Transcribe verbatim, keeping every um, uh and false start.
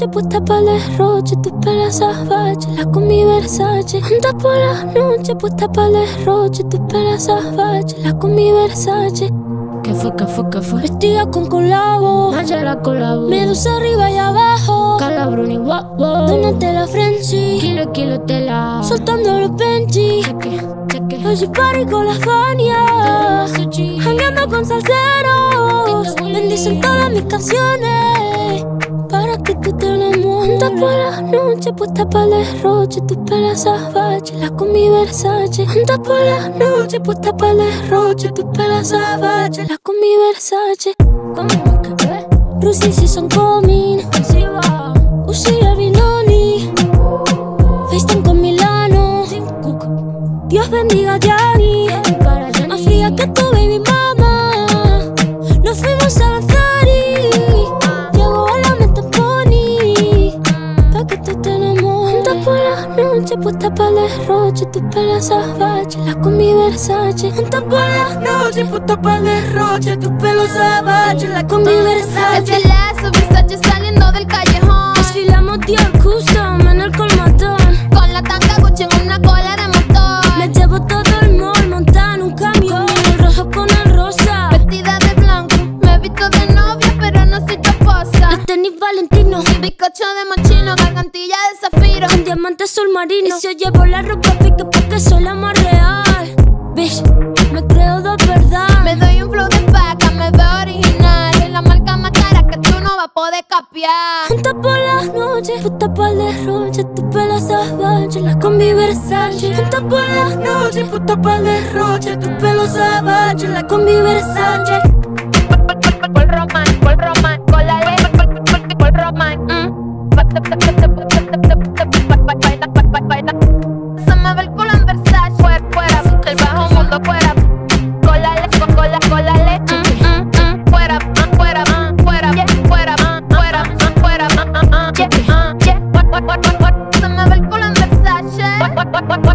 noche, puesta para el derroche, tus pelas salvajes, la con mi Versace. Anda por la noche, puesta para el derroche, tus pelas salvajes, la con mi Versace. ¿Qué fue, qué fue, qué fue? Vestida con colabo, Mayela colabo, Medusa arriba y abajo, Calabruni guapo, donate la Frenchy, kilo, kilo tela, soltando los Benji. cheque, cheque, Hoy soy party con la Fania, jangueando con salseros, bendicen todas mis canciones para que tú te enamores. Anda por la noche, puesta para el derroche, tus pelas salvajes, la con mi Versace. Anda por la noche, puesta para el derroche, tus pelas salvajes, la con mi Versace. ¿cómo que qué? Rusi season coming, Sí va, Uzi Arinoni, FaceTime con Milano, Tim Cook, Dios bendiga a Gianni, para Jenny. más fría que tu baby mama. Nos fuimos a la Ferry, llegó a la mente Pony, pa' que tú te enamores. Anda por la noche, puesta para el derroche, tus pelas salvajes, la con mi Versace. Anda por la noche, puesta para el derroche, tus pelos salvajes, la con mi Versace. Es el lazo, Versace saliendo del callejón. Desfilamos Dior Custom en el colmatón, Con la tanga Gucci en una cola de motor. me llevo todo el mall montada en un camión, el rojo con el rosa, Vestida de blanco, me he visto de novia, pero no soy tu esposa. los tenis Valentino, Bizcocho de mochino, gargantilla de zafiro. con diamantes sol marino. Y si yo llevo la ropa pique porque soy la más real. Bitch, me creo de verdad. Me doy un flow de paca, me veo original. Soy la marca más cara que tú no vas a poder capiar. Anda por las noches, puesta para el derroche, tus pelos salvajes, la con mi Versace. Anda por las noches, puesta para el derroche, tus pelos salvajes, la con mi Versace. Por román, por román, con la ley, por román. Se me ve el culo en Versace, fuera, fuera, del bajo mundo, fuera. Con la leche, con la, con la leche. Fuera, fuera, fuera, yeah, fuera, fuera, fuera, yeah, yeah. Se me ve el culo en Versace.